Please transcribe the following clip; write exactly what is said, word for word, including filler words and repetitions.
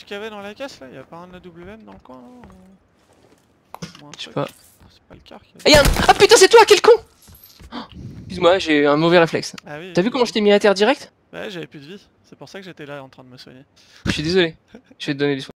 qu'il y avait dans la caisse là? Y'a pas un A W M dans le coin là? Je sais pas. C'est pas le car qui a... Ah, y'a un... ah putain, c'est toi, quel con! Oh, excuse-moi, j'ai un mauvais réflexe. Ah oui. T'as vu comment je t'ai mis à terre direct? Ouais, j'avais plus de vie. C'est pour ça que j'étais là en train de me soigner. Je suis désolé. Je vais te donner des soins.